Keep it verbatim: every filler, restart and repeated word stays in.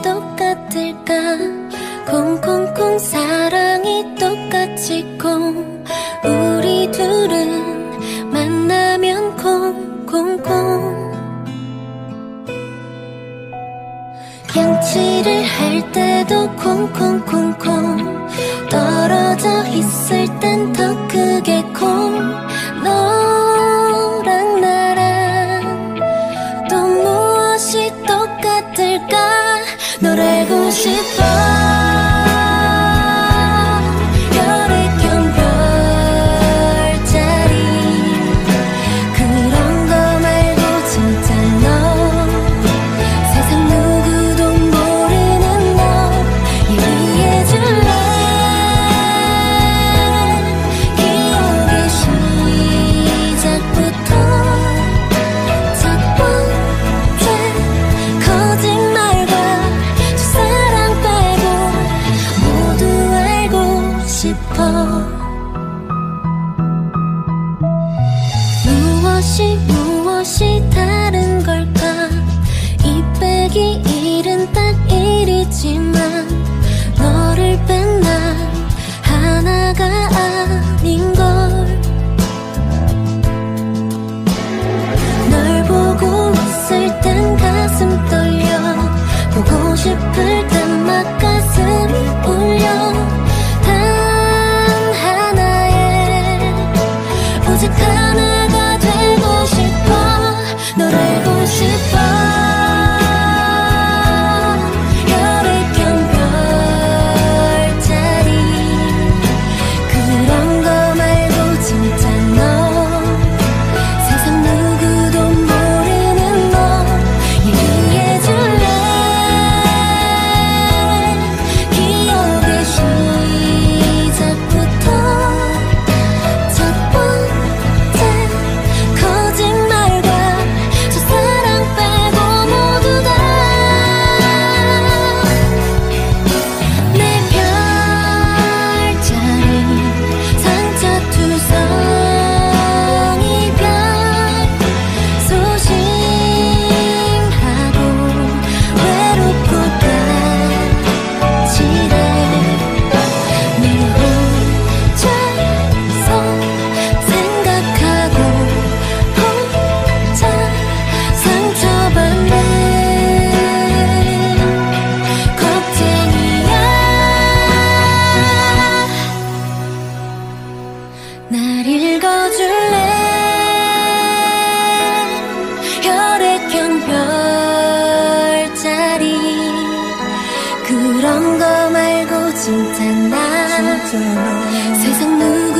똑같을까? 콩콩콩 사랑이 똑같이 콩. 우리 둘은 만나면 콩콩콩. 양치를 할 때도 콩콩콩콩. 떨어져 있을 땐 더 크게 콩. 너랑 나랑 또 무엇이 똑같을까? 널 알고 싶어. 혈액형 별자리 그런 거 말고 진짜 너 세상 누구도 모르는 너 얘기해줄래? 기억의 시작부터 첫 번째 거짓말과 첫사랑 빼고 모두 알고 싶어. 무엇이 무엇이 다른 걸까? 이 빼기 일은 딱 일이지만 너를 뺀 난 하나가 아닌걸. 널 보고 있을 땐 가슴 떨려. 보고 싶을 땐 막 가슴이 울려. 단 하나의 오직 하나가 되고 싶어. 널 알고 싶어. 혈액형 별자리 그런 거 말고 진짜 너 세상 누구도 모르는 너 얘기해줄래? 기억의 시작부터 첫 번째 거짓말과 첫사랑 빼고 모두 다 내 별자리 상처 투성 이별 소심하고 외롭고 까칠해. 늘 혼자서 생각하고 혼자 상처받는 겁쟁이야. 날 읽어줄래? 혈액형 별자리 그런 거 말고 진짜 나 세상 누